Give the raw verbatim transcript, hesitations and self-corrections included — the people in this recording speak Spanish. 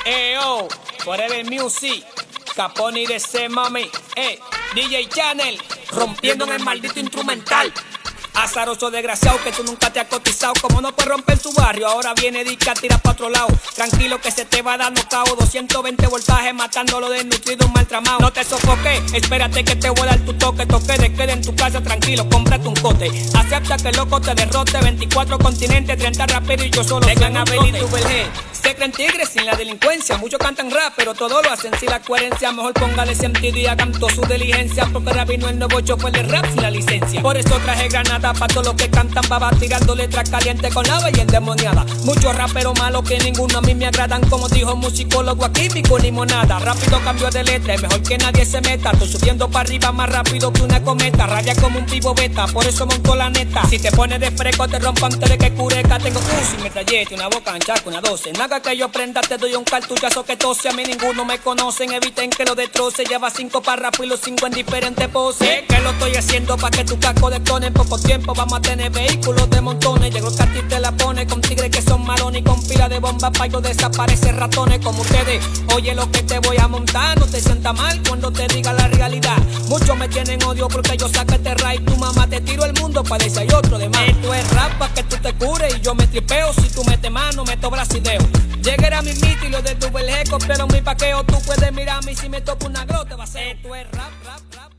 Eh, oh, Forever Music, Capone de C, mami. Eh, D J Channel, rompiendo en el maldito instrumental. Azaroso desgraciado que tú nunca te has cotizado. Como no puedes romper tu barrio, ahora viene Dica a tirar pa' otro lado. Tranquilo que se te va dando cao. doscientos veinte voltajes matándolo desnutrido, maltramado. No te sofoques, espérate que te voy a dar tu toque. Toque de queda en tu casa, tranquilo, cómprate un cote. Acepta que el loco te derrote. veinticuatro continentes, treinta raperos y yo solo. Vengan a ver y tu belge. Se creen tigres sin la delincuencia. Muchos cantan rap, pero todo lo hacen sin la coherencia. Mejor póngale sentido y hagan toda su diligencia. Porque ahora vino el nuevo chofer de rap sin la licencia. Por eso traje granada pa' todos los que cantan baba, tirando letras calientes con lava y endemoniada. Muchos raperos malos que ninguno a mí me agradan. Como dijo un musicólogo aquí, pico limonada. Rápido cambio de letra, es mejor que nadie se meta. Estoy subiendo para arriba más rápido que una cometa. Raya como un vivo beta, por eso monto la neta. Si te pones de fresco te rompo antes de que cureca. Tengo uzi, metralleta, una boca ancha con una doce. Nada que yo prenda, te doy un cartuchazo que tose. A mí ninguno me conocen, eviten que lo destroce. Lleva cinco párrafos y los cinco en diferentes poses. Sé que lo estoy haciendo pa' que tu casco detone. En poco tiempo vamos a tener vehículos de montones. Llegó el cartil te la pone con tigres que son malones y con pila de bombas pa' yo desaparecer ratones como ustedes. Oye lo que te voy a montar, no te sientas mal cuando te diga la realidad. Muchos me tienen odio porque yo saco este rap. Tu mamá te tiro el mundo, parece hay otro de más. Esto es rap pa' que tú te cures y yo me tripeo. Si tú metes mano, meto brasideo. Llegué a mi mito y lo de tu belge copiaron mi paqueo. Tú puedes mirarme y si me toco una grota va a ser. Esto es rap, rap, rap.